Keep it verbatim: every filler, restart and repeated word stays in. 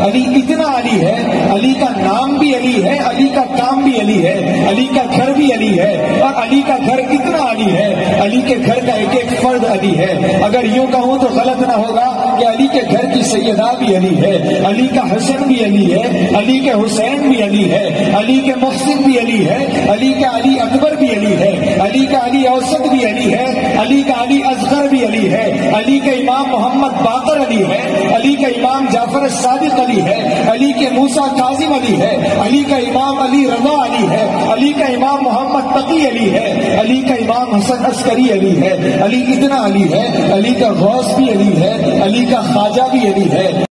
अली इतना अली है, अली का नाम भी अली है, अली का काम भी अली है, अली का घर भी अली है, और अली का घर इतना अली है, अली के घर का एक एक फर्द अली है। अगर यूं कहूं तो गलत ना होगा कि अली के घर की सैयदा भी अली है, अली का हसन भी अली है, अली के हुसैन भी अली है, अली के मोहसिन भी अली है, अली का अली अकबर भी अली है, अली का अली औसत भी अली है, अली का अली असगर भी अली है, अली के इमाम मोहम्मद बाकर अली है, अली का इमाम जाफर सादिक अली है, अली के मूसा काजिम अली है, अली का इमाम अली रजा अली है, अली का इमाम मोहम्मद तकी अली है, अली का इमाम हसन अस्करी अली है। अली इतना अली है, अली का गौस भी अली है, अली का ख्वाजा भी अली है।